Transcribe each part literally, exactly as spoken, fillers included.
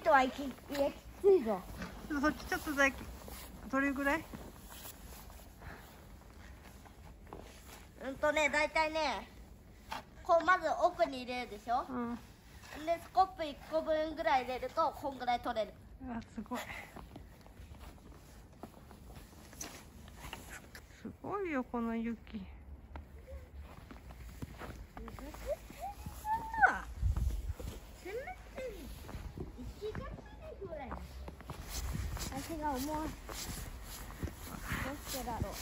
とはききついぞ。 そっちちょっとだけ。どれぐらい？ うんとね、だいたいね、こうまず奥に入れるでしょ。うん。でスコップいっこぶんぐらい入れるとこんぐらい取れる。 あ、すごい。すごいよこの雪。 足が重い。どうしてだろう。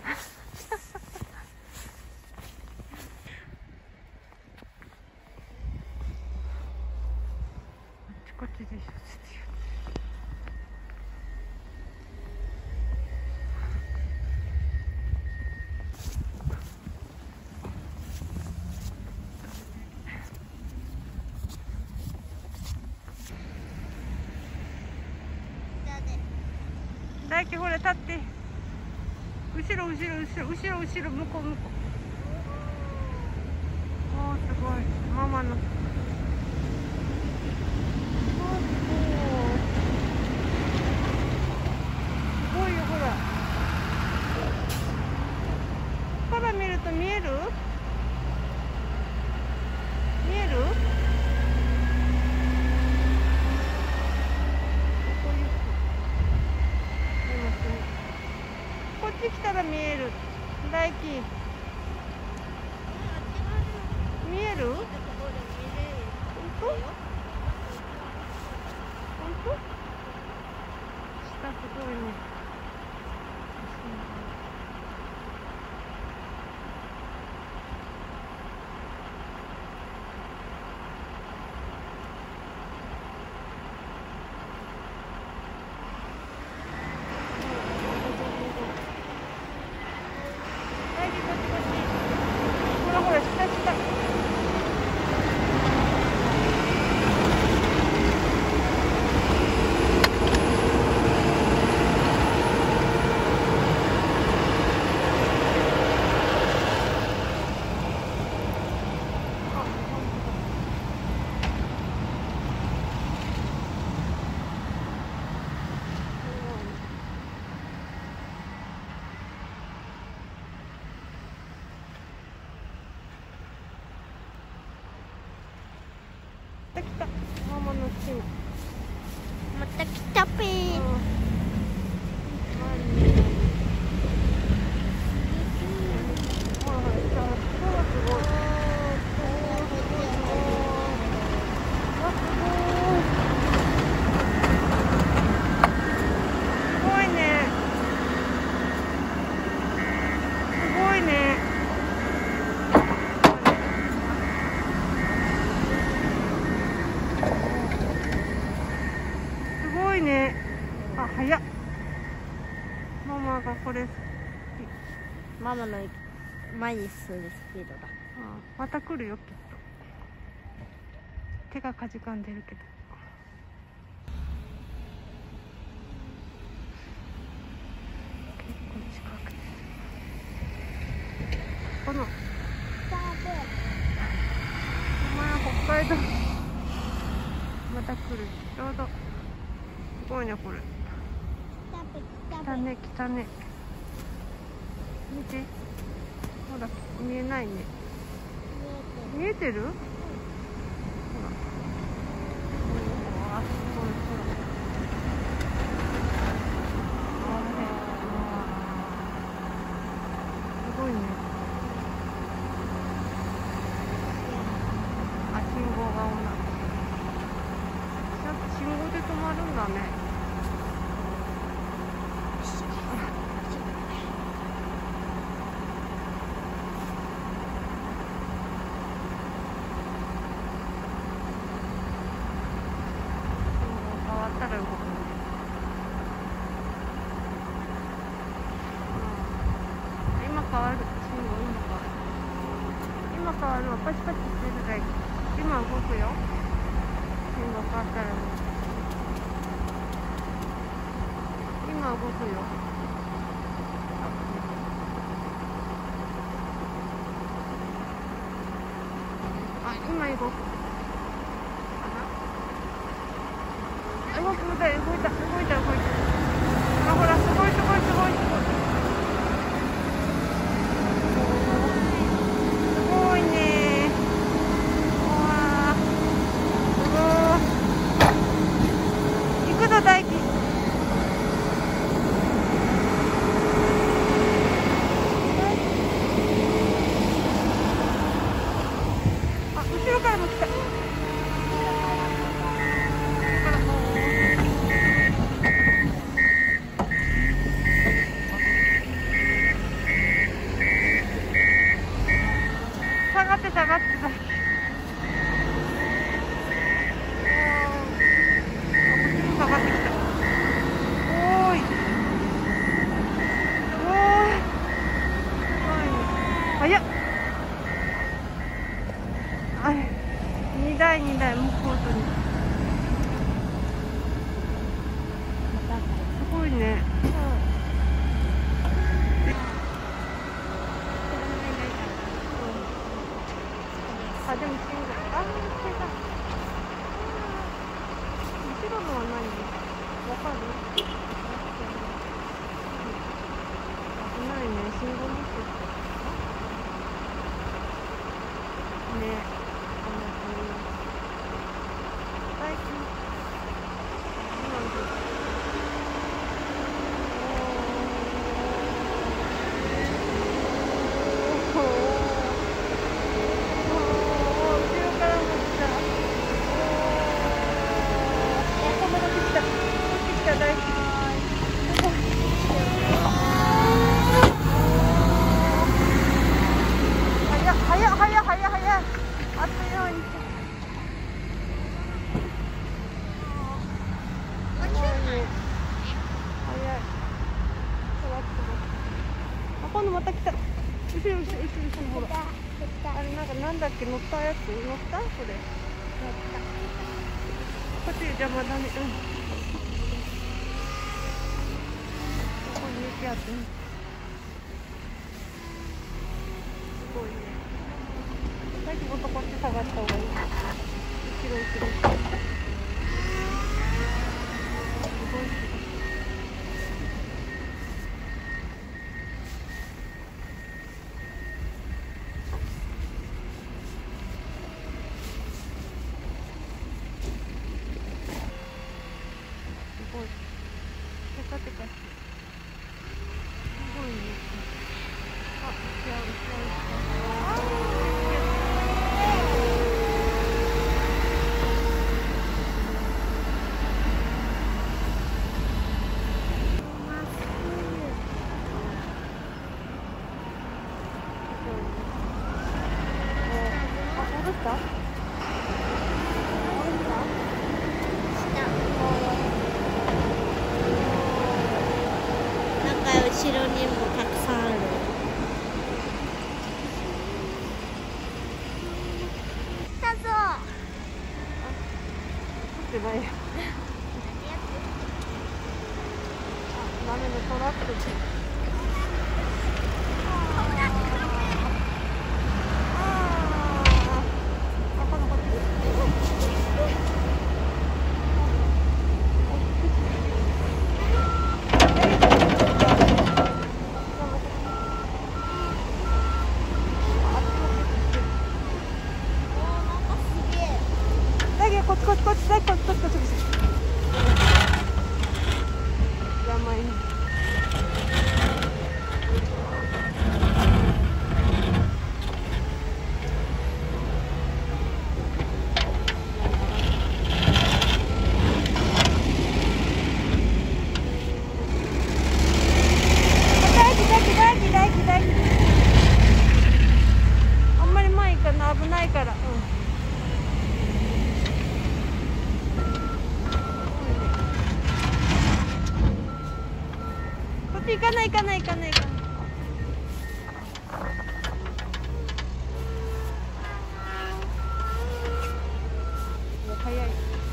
こっちでしょ。大輝ほら立って。後ろ後ろ後ろ後ろ後ろ向こう向こう。おーすごい。ママの。空見ると見える？見える？こっち来たら見える。大輝。見える？本当？本当？下すごいね。また来た。ママのチーム。 また来たぺー。 あ、早っ。ママがこれママの前に進んでスピードだ。 ああ、また来るよきっと。手がかじかんでるけど。結構近くて。この。お前北海道。また来る。ちょうど。すごいねこれ。来たね来たね。見て。ほら見えないね。見えてる？ほら。うわすごいほら。すごいね。あ、信号が同じ。信号で止まるんだね。変わったら動く。今変わる。信号今変わる。今変わるわ。パチパチしてるだけ。今動くよ。信号変わったら動く。今動くよ。あ、今動く。かな。 動いた動いた動いた動いた。あ、ほら、すごいすごいすごいすごい。すごいね。わあ、すごい。行くぞ大輝。あ、後ろからも来た。下がって下がって大輝。下がってきた。おーい。すごい。早っ。あれ、二台二台向こうとに。すごいね。あ、でも信号。あー、手が。後ろのは何？わかる？危ないね、信号無視してる。ね、あの、最近。今の。おー。今度また来た。後ろ後ろ後ろ後ろほら。あれなんかなんだっけ、乗ったやつ乗った？これ。こっち邪魔だね。うん。ここに雪あってね。すごいね。最近もっとこっち下がった方がいい。後ろ後ろ。すごい。テカテカ。すごいね。あ、違う違う違あ、戻った？ 後ろにもたくさんある。来たぞ。 撮ってないよ。ダメね、トラック。こっちこっちこっちこっちこっちこっちこっち。邪魔に。大輝大輝大輝大輝大輝。あんまり前行かな、危ないから。うん。行かない行かない行かない行かない。早い。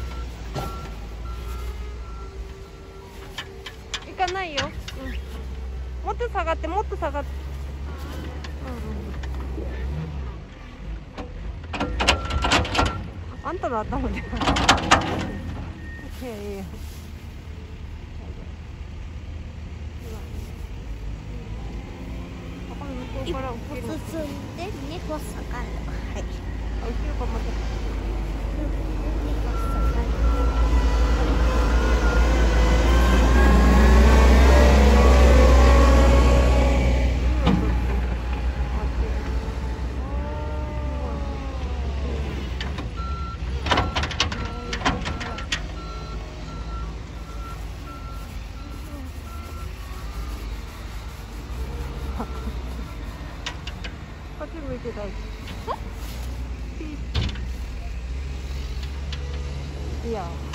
行かないよ。うん。もっと下がってもっと下がって。うんうん。あんたの頭で。 いやいや。 一歩進んで二歩下がる。はい。 あ、起きるかまた。 二歩下がる。 こっち向いてない。いや。